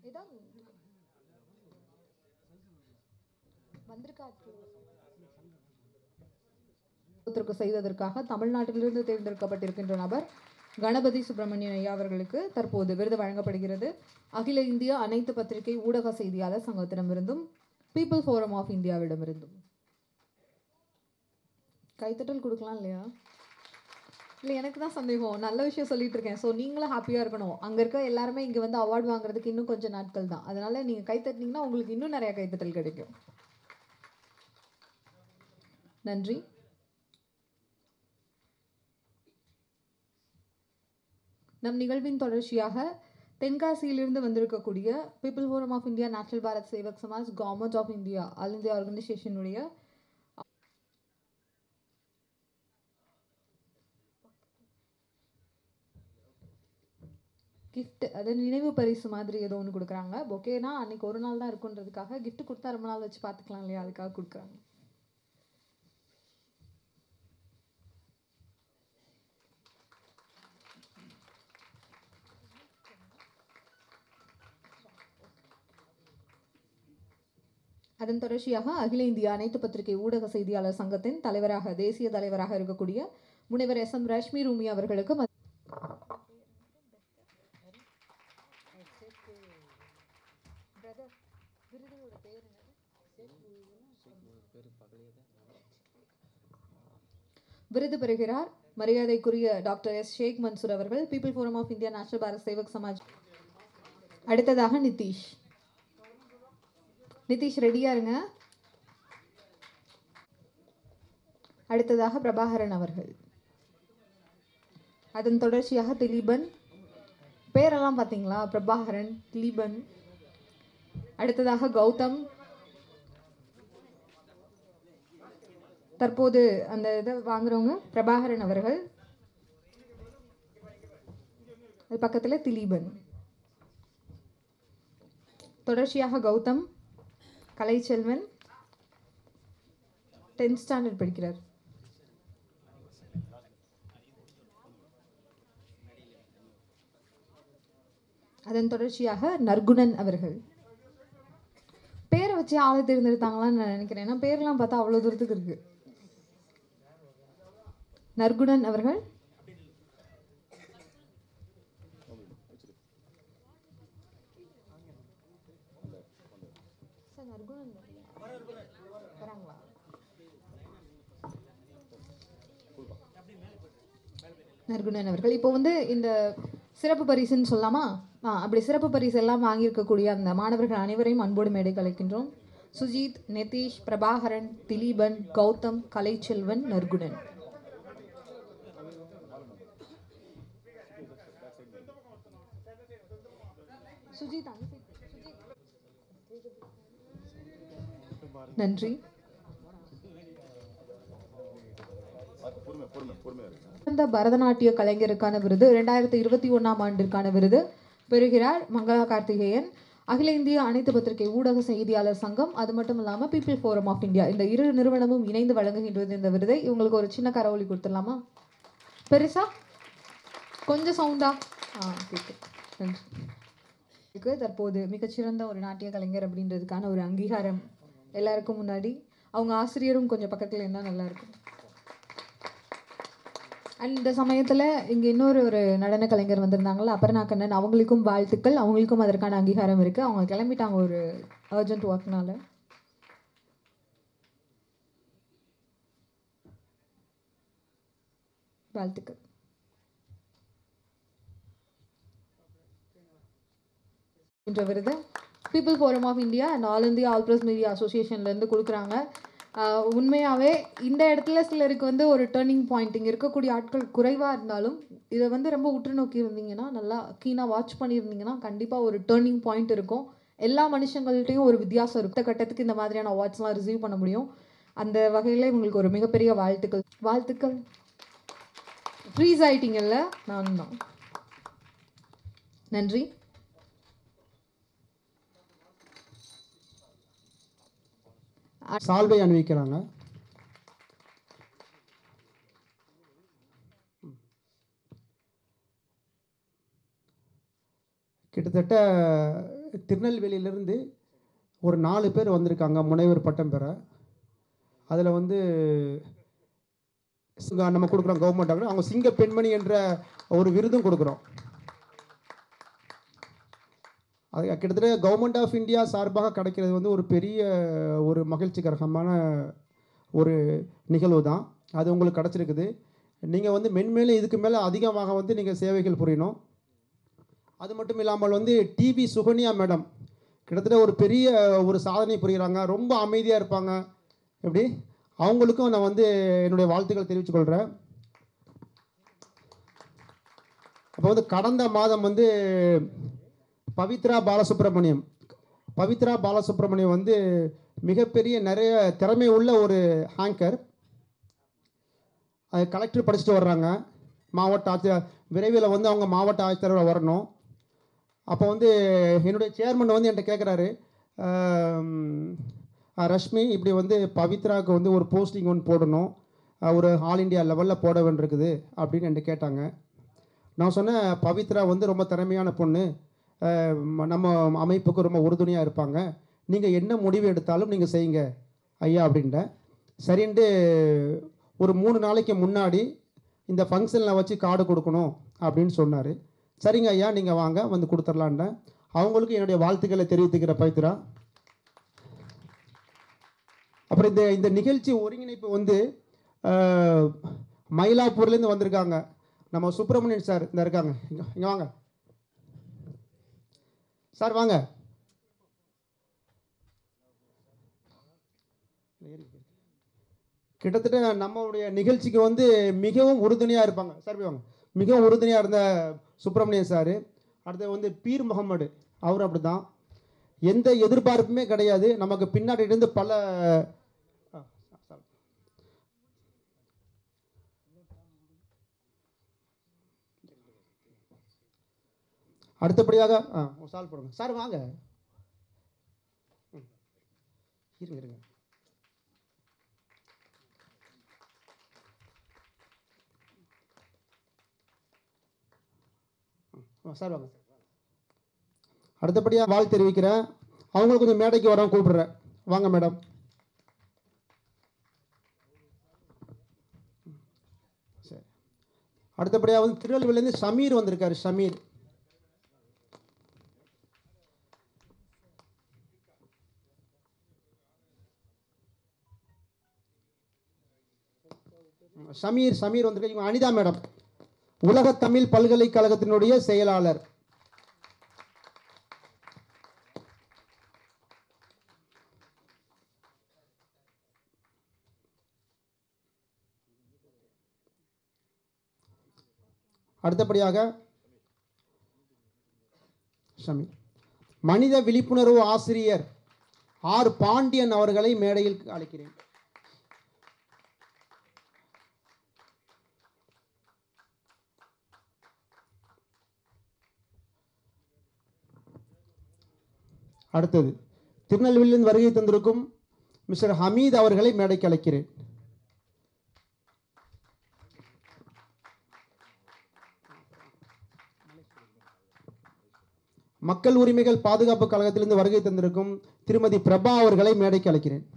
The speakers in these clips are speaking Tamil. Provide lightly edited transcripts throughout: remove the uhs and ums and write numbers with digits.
ஏதாவது வந்திருக்கா செய்ததற்காக தமிழ்நாட்டிலிருந்து தேர்ந்தெடுக்கப்பட்டிருக்கின்ற நபர் கணபதி சுப்பிரமணியன் ஐயா அவர்களுக்கு தற்போது விருது வழங்கப்படுகிறது. அகில இந்திய அனைத்து பத்திரிகை ஊடக செய்தியாளர் சங்கத்திடமிருந்தும் பீப்புள் ஃபோரம் ஆஃப் இந்தியாவிடமிருந்தும். கைத்தட்டல் கொடுக்கலாம் இல்லையா? இல்லை, எனக்கு தான் சந்தேகம். நல்ல விஷயம் சொல்லிட்டு இருக்கேன். ஸோ நீங்களும் ஹாப்பியாக இருக்கணும். அங்கே இருக்க எல்லாருமே இங்கே வந்து அவார்டு வாங்குறதுக்கு இன்னும் கொஞ்சம் நாட்கள் தான். அதனால நீங்கள் கைத்தட்டினீங்கன்னா உங்களுக்கு இன்னும் நிறைய கைத்தட்டல் கிடைக்கும். நன்றி. நம் நிகழ்வின் தொடர்ச்சியாக தென்காசியிலிருந்து வந்திருக்கக்கூடிய people forum of India, national Bharat Sevak Samaj, government of India, all India ஆர்கனைசேஷனுடைய கிஃப்ட், அதாவது நினைவு பரிசு மாதிரி ஏதோ ஒன்று கொடுக்குறாங்க. பொக்கேனா அன்னைக்கு ஒரு நாள் தான் இருக்குன்றதுக்காக கிஃப்ட் கொடுத்தா ரொம்ப நாள் வச்சு பார்த்துக்கலாம் இல்லையா, அதுக்காக கொடுக்குறாங்க. அதன் தொடர்ச்சியாக அகில இந்திய அனைத்து பத்திரிகை ஊடக செய்தியாளர் சங்கத்தின் தலைவராக, தேசிய தலைவராக இருக்கக்கூடிய முனைவர் SM ரஷ்மி ரூமி அவர்களுக்கு விருது பெறுகிறார் மரியாதைக்குரிய டாக்டர் S ஷேக் மன்சூர் அவர்கள், people forum of India, national Bharat Sevak Samaj. அடுத்ததாக நிதிஷ். நிதிஷ் ரெடியா இருங்க. அடுத்ததாக பிரபாகரன் அவர்கள். அதன் தொடர்ச்சியாக திலீபன். பேரெல்லாம் பார்த்தீங்களா? பிரபாகரன், திலீபன். அடுத்ததாக கௌதம். தற்போது அந்த இதை வாங்குறவங்க பிரபாகரன் அவர்கள், அது பக்கத்தில் திலீபன். தொடர்ச்சியாக கௌதம், கலைச்செல்வன், 10th ஸ்டாண்டர்ட் படிக்கிறார். அதன் தொடர்ச்சியாக நற்குணன் அவர்கள். பேரை வச்சு ஆளை தேர்ந்தெடுத்தாங்களான்னு நான் நினைக்கிறேன். ஏன்னா பேர்லாம் பார்த்தா அவ்வளோ தூரத்துக்கு இருக்கு. நற்குணன் அவர்கள். நற்குணன் அவர்கள் இப்போ வந்து இந்த சிறப்பு பரிசுன்னு சொல்லலாமா? அப்படி சிறப்பு பரிசு எல்லாம் வாங்கியிருக்கக்கூடிய அந்த மாணவர்கள் அனைவரையும் அன்போடு மேடைக்கு அழைக்கின்றோம். சுஜித், நிதிஷ், பிரபாகரன், திலீபன், கௌதம், கலைச்செல்வன், நற்குணன். சுஜித், நன்றி. பரதநாட்டிய கலைஞருக்கான விருது 2021ஆம் ஆண்டிற்கான விருது பெறுகிறார் மங்களா கார்த்திகேயன். அகில இந்திய அனைத்து பத்திரிகை ஊடக செய்தியாளர் சங்கம், அது மட்டும் இல்லாமல் பீப்புள் ஃபோரம் ஆஃப் இந்தியா, இந்த இரு நிறுவனமும் இணைந்து வழங்குகின்றது இந்த விருதை. இவங்களுக்கு ஒரு சின்ன கரவொலி கொடுத்துடலாமா? பெருசா, கொஞ்சம் சவுண்டா? நன்றி. தற்போது மிகச்சிறந்த ஒரு நாட்டிய கலைஞர் அப்படின்றதுக்கான ஒரு அங்கீகாரம் எல்லாருக்கும் முன்னாடி. அவங்க ஆசிரியரும் கொஞ்சம் பக்கத்தில் இருந்தால் நல்லா இருக்கும். அண்ட் இந்த சமயத்தில் இங்கே இன்னொரு நடன கலைஞர் வந்திருந்தாங்களா, அபர்ணா கண்ணன். அவங்களுக்கும் வாழ்த்துக்கள். அவங்களுக்கும் அதற்கான அங்கீகாரம் இருக்குது. அவங்க கிளம்பிட்டாங்க ஒரு அர்ஜென்ட் ஒர்க்னால. வாழ்த்துக்கள். என்ற விருது people forum of India and all India all press media அசோசியேஷன்லேருந்து கொடுக்குறாங்க. உண்மையாகவே இந்த இடத்துல சிலருக்கு வந்து ஒரு டேர்னிங் பாயிண்ட், இங்கே இருக்கக்கூடிய ஆட்கள் குறைவாக இருந்தாலும் இதை வந்து ரொம்ப உற்று நோக்கி இருந்தீங்கன்னா, நல்லா கீனாக வாட்ச் பண்ணியிருந்தீங்கன்னா கண்டிப்பாக ஒரு டேர்னிங் பாயிண்ட் இருக்கும். எல்லா மனுஷங்கள்ட்டையும் ஒரு வித்தியாசம் இருக்கும். கட்டத்துக்கு இந்த மாதிரியான அவார்ட்ஸ்லாம் ரிசீவ் பண்ண முடியும். அந்த வகையில் உங்களுக்கு ஒரு மிகப்பெரிய வாழ்த்துக்கள். வாழ்த்துக்கள். ஃப்ரீஸ் ஆகிட்டீங்கல்ல? நான் தான். நன்றி. சால்வை அணிவிக்கிறாங்க. கிட்டத்தட்ட திருநெல்வேலியிலேருந்து ஒரு 4 பேர் வந்திருக்காங்க முனைவர் பட்டம் பெற. அதில் வந்து நம்ம கொடுக்குறோம் கவர்மெண்ட். அவங்க சிங்க பெண்மணி என்ற ஒரு விருதும் கொடுக்குறோம். அது கிட்டத்தட்ட கவர்மெண்ட் ஆஃப் இந்தியா சார்பாக கிடைக்கிறது வந்து ஒரு பெரிய ஒரு மகிழ்ச்சிகரமான ஒரு நிகழ்வு தான். அது உங்களுக்கு கிடச்சிருக்குது. நீங்கள் வந்து மென்மேலும் இதுக்கு மேலே அதிகமாக வந்து நீங்கள் சேவைகள் புரியணும். அது மட்டும் இல்லாமல் வந்து டிவி சுகன்யா மேடம் கிட்டத்தட்ட ஒரு பெரிய ஒரு சாதனை புரிகிறாங்க. ரொம்ப அமைதியாக இருப்பாங்க. எப்படி அவங்களுக்கும் நான் வந்து என்னுடைய வாழ்த்துக்களை தெரிவித்துக்கொள்கிறேன். அப்போ வந்து கடந்த மாதம் வந்து பவித்ரா பாலசுப்ரமணியம் வந்து மிகப்பெரிய நிறைய திறமை உள்ள ஒரு ஹேங்கர். அது கலெக்டர் படிச்சுட்டு வர்றாங்க. மாவட்ட ஆட்சியர் விரைவில் வந்து அவங்க மாவட்ட ஆட்சியராக வரணும். அப்போ வந்து என்னுடைய சேர்மன் வந்து என்கிட்ட கேட்குறாரு, ரஷ்மி இப்படி வந்து பவித்ராவுக்கு வந்து ஒரு போஸ்டிங் ஒன்று போடணும், ஒரு ஆல் இண்டியா லெவலில் போட வேண்டியிருக்குது அப்படின்னு என்கிட்ட கேட்டாங்க. நான் சொன்னேன், பவித்ரா வந்து ரொம்ப திறமையான பொண்ணு, நம்ம அமைப்புக்கு ரொம்ப உறுதுணையாக இருப்பாங்க, நீங்கள் என்ன முடிவு எடுத்தாலும் நீங்கள் செய்யுங்க ஐயா அப்படின்ட்டேன். சரின்ட்டு ஒரு 3 நாளைக்கு முன்னாடி இந்த ஃபங்க்ஷனில் வச்சு கார்டு கொடுக்கணும் அப்படின்னு சொன்னார். சரிங்க ஐயா நீங்கள் வாங்க வந்து கொடுத்துர்லான்ட்டேன். அவங்களுக்கு என்னுடைய வாழ்த்துக்களை தெரிவித்துக்கிற பவித்ரா. அப்புறம் இந்த நிகழ்ச்சி ஒருங்கிணைப்பு வந்து மயிலாப்பூர்லேருந்து வந்திருக்காங்க. நம்ம சுப்பிரமணியன் சார் இந்த இருக்காங்க. இங்கே வாங்க சார், வாங்க. கிட்டத்தட்ட நம்மளுடைய நிகழ்ச்சிக்கு வந்து மிகவும் உறுதுணையாக இருப்பாங்க சார். வாங்க. மிகவும் உறுதுணையாக இருந்த சுப்பிரமணியன் சார். அடுத்து வந்து பீர் முகமது, அவர் அப்படி தான், எந்த எதிர்பார்ப்புமே கிடையாது. நமக்கு பின்னாடி இருந்து பல அடுத்தபடியாக சால்வ் பண்ணுங்க சார். வாங்க இருங்க. சார் வாங்க. அடுத்தபடியாக வாழ்த்து தெரிவிக்கிறேன். அவங்களுக்கு கொஞ்சம் மேடைக்கு வர கூப்பிடுறேன். வாங்க மேடம். சரி. அடுத்தபடியாக வந்து திருநெல்வேலியிலேருந்து ஷமீர் வந்திருக்காரு. ஷமீர் வந்திருக்காரு. அனிதா மேடம், உலக தமிழ் பல்கலைக்கழகத்தினுடைய செயலாளர். அடுத்தபடியாக ஷமீர். மனித விழிப்புணர்வு ஆசிரியர் ஆர் பாண்டியன் அவர்களை மேடையில் அழைக்கிறேன். அடுத்தது திருநெல்வேலியிலிருந்து வருகை தந்திருக்கும் மிஸ்டர் ஹமீத் அவர்களை மேடைக்கு அழைக்கிறேன். மக்கள் உரிமைகள் பாதுகாப்பு கழகத்திலிருந்து வருகை தந்திருக்கும் திருமதி பிரபா அவர்களை மேடைக்கு அழைக்கிறேன்.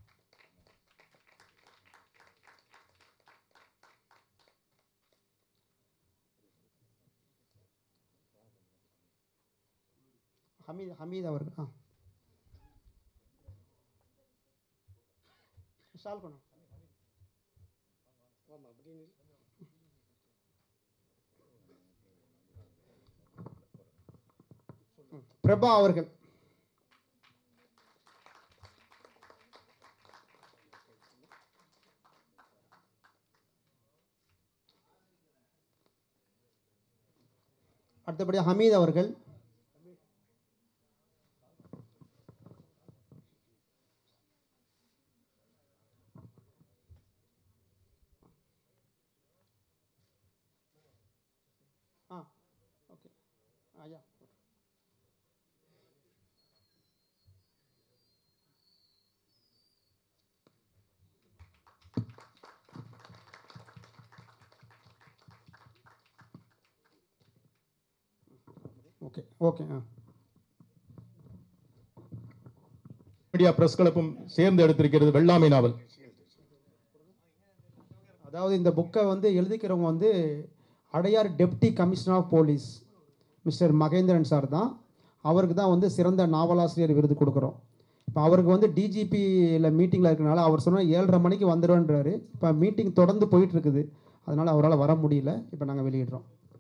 ஹமீத் அவர்கள் சால்வ் பண்ணும். பிரபா அவர்கள். அடுத்தபடியாக ஹமீத் அவர்கள். ஓகே ஐயா. Okay okay. மீடியா பிரஸ் கிளப்பும் சேர்ந்து எடுத்திருக்கிறது வெள்ளாமை நாவல். அதாவது இந்த புக்கை வந்து எழுதிக்கிறவங்க வந்து Adyar deputy commissioner of police mister Mahendran sir தான். அவருக்கு தான் வந்து சிறந்த நாவலாசிரியர் விருது கொடுக்குறோம். இப்போ அவருக்கு வந்து டிஜிபியில் மீட்டிங்கில் இருக்கனால அவர் சொன்னால் 7:30 மணிக்கு வந்துடுவேன்றாரு. இப்போ மீட்டிங் தொடர்ந்து போயிட்டுருக்குது, அதனால் அவரால் வர முடியல. இப்போ நாங்கள் வெளியிடுறோம்.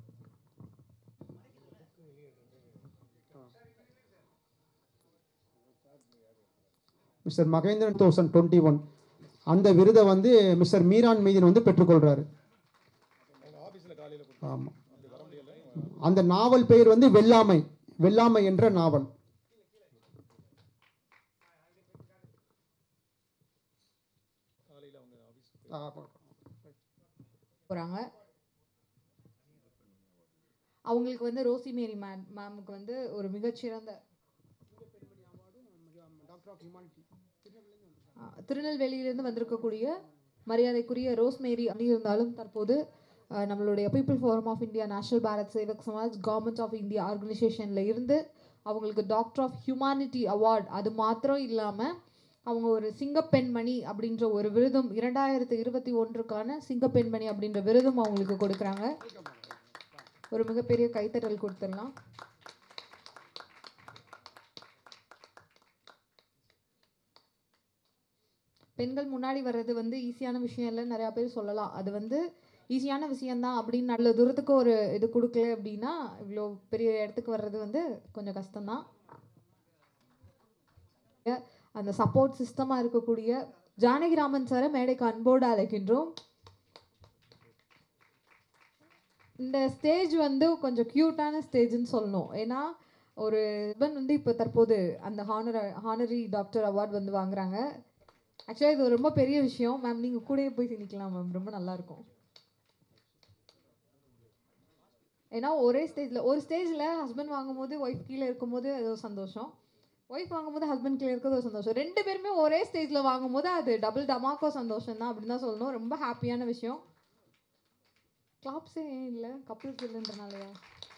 மிஸ்டர் மகேந்திரன் 2021 அந்த விருதை வந்து மிஸ்டர் மீரான் மீதின் வந்து பெற்றுக்கொள்கிறாரு. ஆமாம், அந்த நாவல் பெயர் வந்து வெள்ளாமை. வெள்ளாமை என்ற நாவல். போகிறாங்க. அவங்களுக்கு வந்து ரோசி மேரி மேமுக்கு வந்து ஒரு மிகச்சிறந்த திருநெல்வேலியிலேருந்து வந்திருக்கக்கூடிய மரியாதைக்குரிய ரோஸ்மேரி அப்படி இருந்தாலும் தற்போது நம்மளுடைய people forum of India, national Bharat Sevak Samaj, government of India ஆர்கனைசேஷனில் இருந்து அவங்களுக்கு டாக்டர் ஆஃப் ஹியூமானிட்டி அவார்ட், அது மாத்திரம் இல்லாமல் அவங்க ஒரு சிங்கப்பெண்மணி அப்படின்ற ஒரு விருதும் 2021க்கான சிங்கப்பெண்மணி அப்படின்ற விருதும் அவங்களுக்கு கொடுக்குறாங்க. ஒரு மிகப்பெரிய கைத்தட்டல் கொடுத்துடலாம். பெண்கள் முன்னாடி வர்றது வந்து ஈஸியான விஷயம் இல்லை, நிறையா பேர் சொல்லலாம். அது வந்து ஈஸியான விஷயந்தான் அப்படின்னு நல்ல தூரத்துக்கு ஒரு இது கொடுக்கல அப்படின்னா இவ்வளோ பெரிய இடத்துக்கு வர்றது வந்து கொஞ்சம் கஷ்டம்தான். அந்த சப்போர்ட் சிஸ்டமாக இருக்கக்கூடிய ஜானகிராமன் சாரை மேடைக்கு அன்போடு அழைக்கின்றோம். இந்த ஸ்டேஜ் வந்து கொஞ்சம் க்யூட்டான ஸ்டேஜ்னு சொல்லணும். ஏன்னா ஒரு ஹஸ்பண்ட் வந்து இப்போ தற்போது அந்த ஹானரி டாக்டர் அவார்ட் வந்து வாங்குறாங்க. ஆக்சுவலாக இது ரொம்ப பெரிய விஷயம். மேம் நீங்கள் கூடயே போய் நிற்கலாம் மேம், ரொம்ப நல்லாயிருக்கும். ஏன்னா ஒரே ஸ்டேஜில் ஒரு ஸ்டேஜில் ஹஸ்பண்ட் வாங்கும்போது ஒய்ஃப் கீழே இருக்கும்போது அது ஒரு சந்தோஷம், ஒய்ஃப் வாங்கும்போது ஹஸ்பண்ட் கீழே இருக்கிறது ஒரு சந்தோஷம். 2 பேருமே ஒரே ஸ்டேஜில் வாங்கும்போது அது டபுள் டமாக்கோ சந்தோஷம் தான் அப்படின்னு தான் சொல்லணும். ரொம்ப ஹாப்பியான விஷயம். கிளாப்ஸே ஏன் இல்லை, கப்புள்ஸ் இல்லைன்றனாலயா?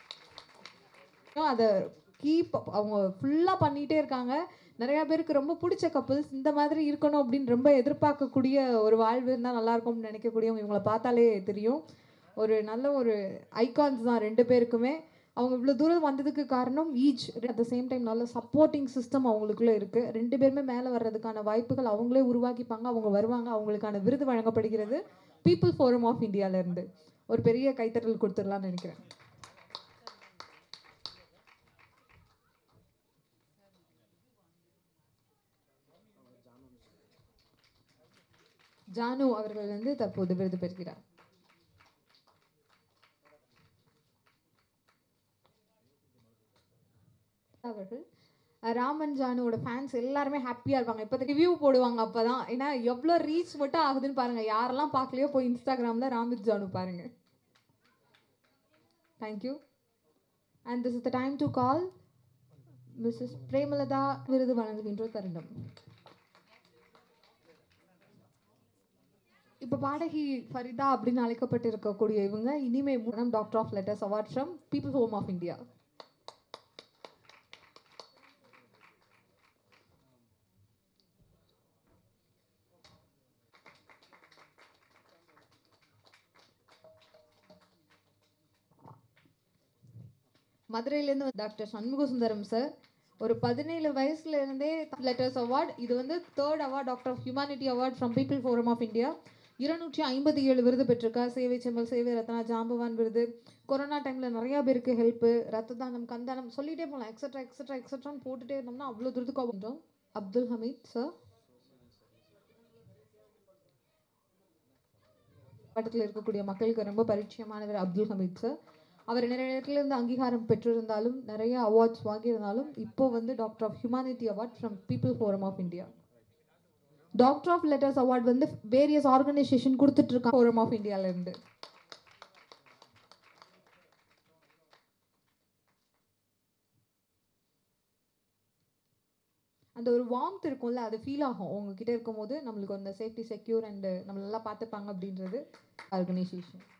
அதை கீப் அவங்க ஃபுல்லாக பண்ணிகிட்டே இருக்காங்க. நிறையா பேருக்கு ரொம்ப பிடிச்ச கப்புள்ஸ் இந்த மாதிரி இருக்கணும் அப்படின்னு ரொம்ப எதிர்பார்க்கக்கூடிய ஒரு வாழ்வு இருந்தால் நல்லாயிருக்கும்னு நினைக்கக்கூடியவங்க இவங்களை பார்த்தாலே தெரியும். ஒரு நல்ல ஒரு ஐகான்ஸ் தான் 2 பேருக்குமே. அவங்க இவ்வளோ தூரம் வந்ததுக்கு காரணம் each at the same time நல்ல சப்போர்ட்டிங் சிஸ்டம் அவங்களுக்குள்ளே இருக்குது. 2 பேருமே மேலே வர்றதுக்கான வாய்ப்புகள் அவங்களே உருவாக்கிப்பாங்க. அவங்க வருவாங்க, அவங்களுக்கான விருது வழங்கப்படுகிறது பீப்புள் ஃபோரம் ஆஃப் இந்தியாவிலேருந்து. ஒரு பெரிய கைத்தட்டல் கொடுத்துடலான்னு நினைக்கிறேன். ஜானு அவர்கள் வந்து தற்போது விருது பெறுகிறார். அவர்கள் ராமன் ஜானுவோட ஃபேன்ஸ் எல்லாருமே ஹாப்பியாக இருப்பாங்க. இப்போ ரிவ்யூ போடுவாங்க அப்போ தான். ஏன்னா எவ்வளோ ரீச் மட்டும் ஆகுதுன்னு பாருங்கள். யாரெல்லாம் பார்க்கலையோ போய் இன்ஸ்டாகிராமில் ராமித் ஜானு பாருங்கள். Thank you. And this is the time to call missus Premalatha விருது வழங்குகின்ற தருணம். இப்போ பாடகி ஃபரிதா அப்படின்னு அழைக்கப்பட்டு இருக்கக்கூடிய இவங்க இனிமே doctor of letters award from people home of India. மதுரையிலேருந்து டாக்டர் சண்முக சுந்தரம் சார் ஒரு 17 வயசுலேருந்தே லெட்டர்ஸ் அவார்ட், இது வந்து 3rd award doctor of humanity award from people forum of India. 257 விருது பெற்றிருக்கார். சேவை செம்மல், சேவை ரத்னா, ஜாம்பவான் விருது. கொரோனா டைமில் நிறையா பேருக்கு ஹெல்ப்பு, ரத்த தானம், கந்தானம் சொல்லிகிட்டே போகலாம். எக்ஸட்ரா எக்ஸட்ரா எக்ஸட்ரான்னு போட்டுகிட்டே இருந்தோம்னா அவ்வளோ தூரத்துக்கு ஆகிட்டோம். அப்துல் ஹமீத் சார் மாவட்டத்தில் இருக்கக்கூடிய மக்களுக்கு ரொம்ப பரிச்சயமானவர் அப்துல் ஹமீத் சார். அவர் நிறைய இடத்துல இருந்து அங்கீகாரம் பெற்றிருந்தாலும் நிறைய அவார்ட்ஸ் வாங்கியிருந்தாலும் இப்போ வந்து doctor of humanity award from people forum of India. Doctor of letters award வந்து வேரியஸ் ஆர்கனைசேஷன் கொடுத்துட்டு இருக்காங்க ஃபோரம் ஆஃப் இந்தியாவிலேருந்து. அந்த ஒரு வார்ம்த் இருக்கும்ல, அது ஃபீல் ஆகும் உங்ககிட்ட இருக்கும்போது. நம்மளுக்கு அந்த சேஃப்டி செக்யூர் அண்ட் நம்மளெல்லாம் பார்த்துப்பாங்க அப்படின்றது ஆர்கனைசேஷன்.